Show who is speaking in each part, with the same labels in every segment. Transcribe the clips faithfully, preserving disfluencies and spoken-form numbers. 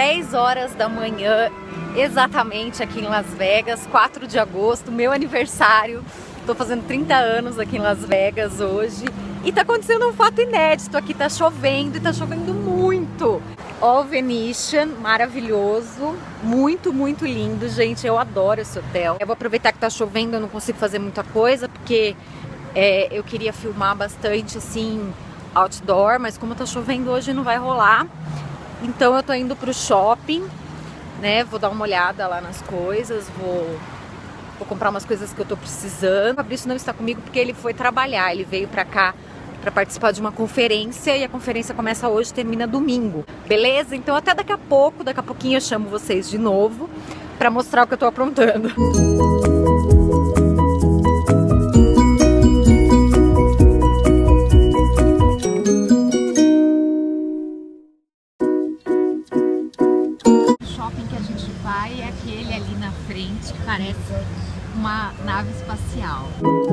Speaker 1: dez horas da manhã, exatamente aqui em Las Vegas, quatro de agosto, meu aniversário. Tô fazendo trinta anos aqui em Las Vegas hoje. E tá acontecendo um fato inédito, aqui tá chovendo e tá chovendo muito. Ó, o Venetian, maravilhoso, muito, muito lindo, gente, eu adoro esse hotel. Eu vou aproveitar que tá chovendo, eu não consigo fazer muita coisa, porque é, eu queria filmar bastante, assim, outdoor, mas como tá chovendo hoje não vai rolar. Então eu tô indo pro shopping, né, vou dar uma olhada lá nas coisas, vou, vou comprar umas coisas que eu tô precisando. O Fabrício não está comigo porque ele foi trabalhar, ele veio pra cá para participar de uma conferência e a conferência começa hoje e termina domingo, beleza? Então até daqui a pouco, daqui a pouquinho eu chamo vocês de novo para mostrar o que eu tô aprontando. O shopping que a gente vai é aquele ali na frente que parece uma nave espacial.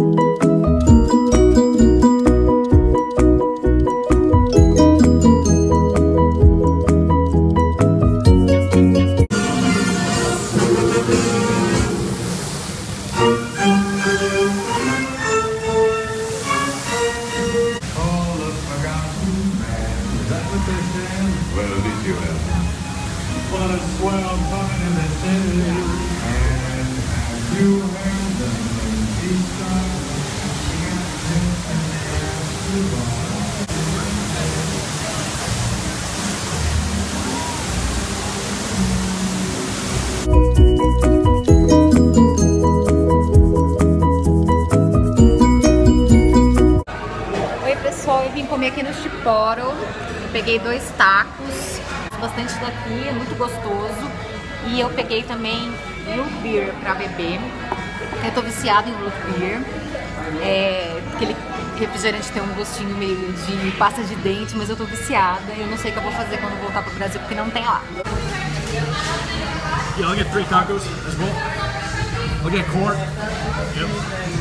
Speaker 1: Oi pessoal, eu vim comer aqui no Chipotle, peguei dois tacos, bastante daqui, é muito gostoso. E eu peguei também root beer pra beber. Eu tô viciada em root beer. É, aquele refrigerante tem um gostinho meio de pasta de dente, mas eu tô viciada. Eu não sei o que eu vou fazer quando voltar pro Brasil, porque não tem lá.
Speaker 2: Yeah, I'll get three tacos as well. I'll get corn. Yep.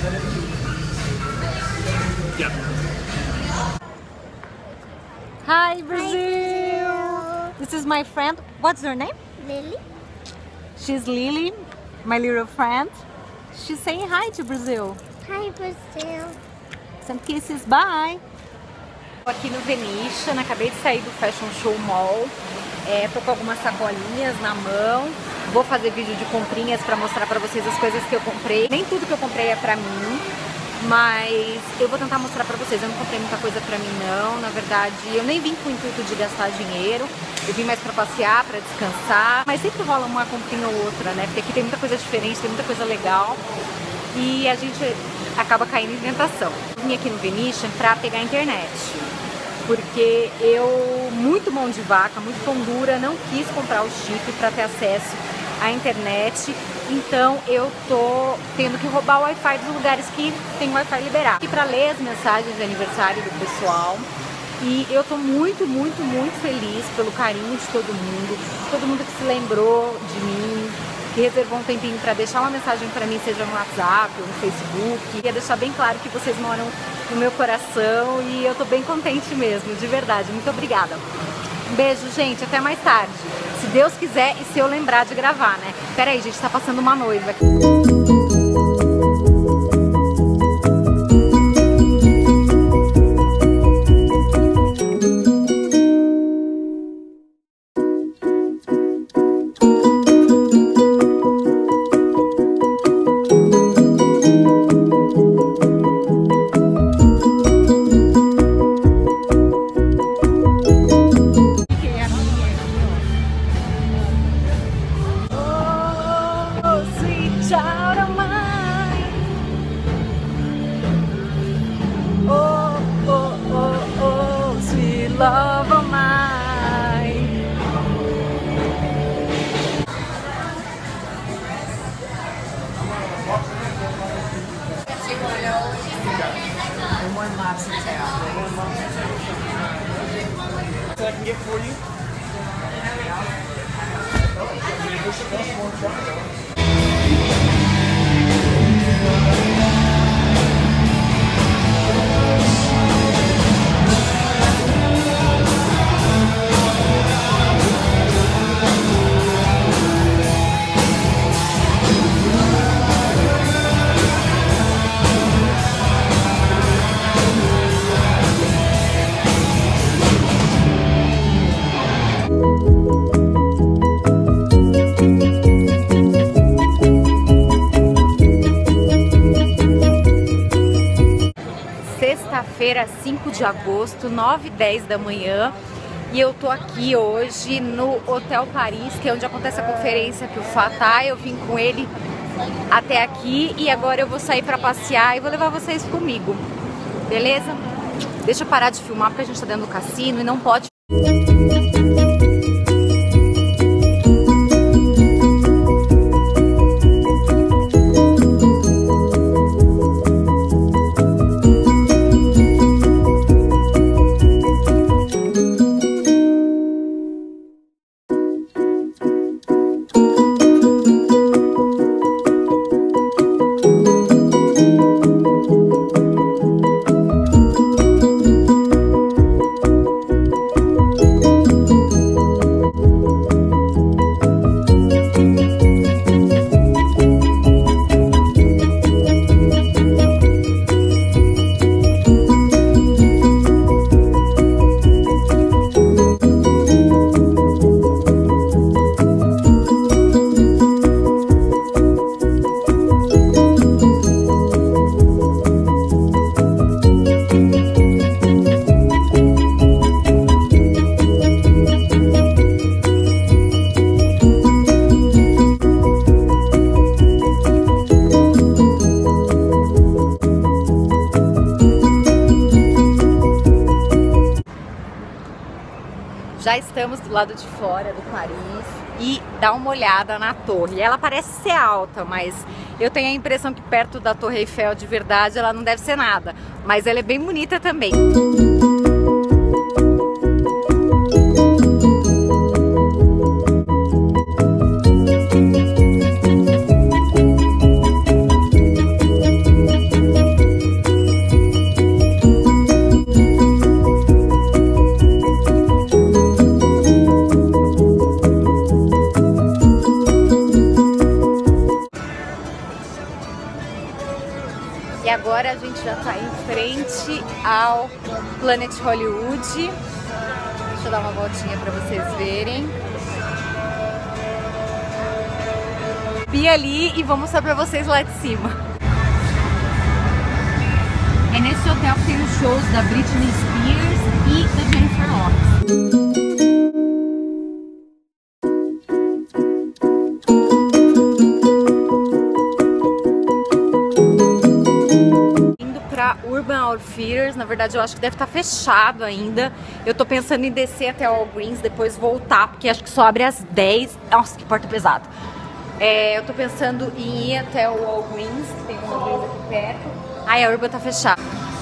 Speaker 2: Yep.
Speaker 1: Hi Brazil!
Speaker 3: Hi.
Speaker 1: This is my friend. What's your name?
Speaker 3: Lily.
Speaker 1: She's Lily, my little friend. She's saying hi to Brazil.
Speaker 3: Hi, Brazil.
Speaker 1: Some kisses, bye! Tô aqui no Venetian, acabei de sair do Fashion Show Mall. É, tô com algumas sacolinhas na mão. Vou fazer vídeo de comprinhas pra mostrar pra vocês as coisas que eu comprei. Nem tudo que eu comprei é pra mim, mas eu vou tentar mostrar pra vocês. Eu não comprei muita coisa pra mim não, na verdade eu nem vim com o intuito de gastar dinheiro. Eu vim mais pra passear, pra descansar, mas sempre rola uma comprinha ou outra, né? Porque aqui tem muita coisa diferente, tem muita coisa legal e a gente acaba caindo em tentação. Eu vim aqui no Venetian pra pegar a internet, porque eu, muito mão de vaca, muito pão dura, não quis comprar o chip pra ter acesso à internet. Então eu tô tendo que roubar o Wi-Fi dos lugares que tem Wi-Fi liberado. E pra ler as mensagens de aniversário do pessoal. E eu tô muito, muito, muito feliz pelo carinho de todo mundo. Todo mundo que se lembrou de mim, que reservou um tempinho pra deixar uma mensagem pra mim, seja no WhatsApp ou no Facebook. Queria deixar bem claro que vocês moram no meu coração e eu tô bem contente mesmo, de verdade. Muito obrigada. Um beijo, gente. Até mais tarde. Se Deus quiser e se eu lembrar de gravar, né? Pera aí, gente, tá passando uma noiva aqui. Love of mine. And one lobster tail.
Speaker 2: So I can get for you.
Speaker 1: Quinta-feira, cinco de agosto, nove e dez da manhã. E eu tô aqui hoje no Hotel Paris, que é onde acontece a conferência que o Fá tá. Eu vim com ele até aqui e agora eu vou sair pra passear e vou levar vocês comigo. Beleza? Deixa eu parar de filmar porque a gente tá dentro do cassino e não pode... Já estamos do lado de fora do Paris e dá uma olhada na torre. Ela parece ser alta, mas eu tenho a impressão que perto da Torre Eiffel de verdade ela não deve ser nada. Mas ela é bem bonita também. E agora a gente já tá em frente ao Planet Hollywood. Deixa eu dar uma voltinha para vocês verem. Vi ali e vou mostrar para vocês lá de cima. É nesse hotel que tem os shows da Britney Spears e da Jennifer Lopez. Urban Outfitters, na verdade eu acho que deve estar fechado ainda. Eu tô pensando em descer até o Walgreens, depois voltar, porque acho que só abre às dez. Nossa, que porta pesada. É, eu tô pensando em ir até o Walgreens, tem um Walgreens aqui perto. Ai, a Urban tá fechada.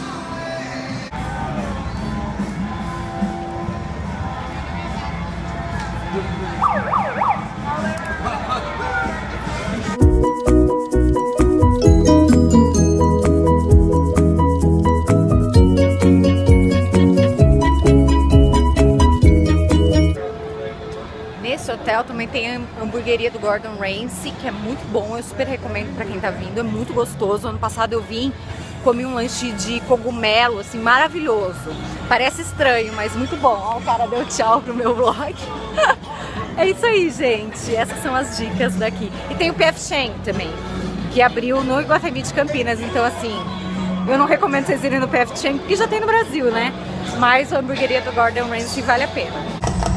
Speaker 1: Nesse hotel também tem a hamburgueria do Gordon Ramsay, que é muito bom, eu super recomendo pra quem tá vindo, é muito gostoso. Ano passado eu vim, comi um lanche de cogumelo, assim, maravilhoso. Parece estranho, mas muito bom. Ó, o cara deu tchau pro meu vlog. É isso aí, gente, essas são as dicas daqui. E tem o P F Chang também, que abriu no Iguatemi de Campinas, então assim, eu não recomendo vocês irem no P F Chang, porque já tem no Brasil, né? Mas a hamburgueria do Gordon Ramsay vale a pena.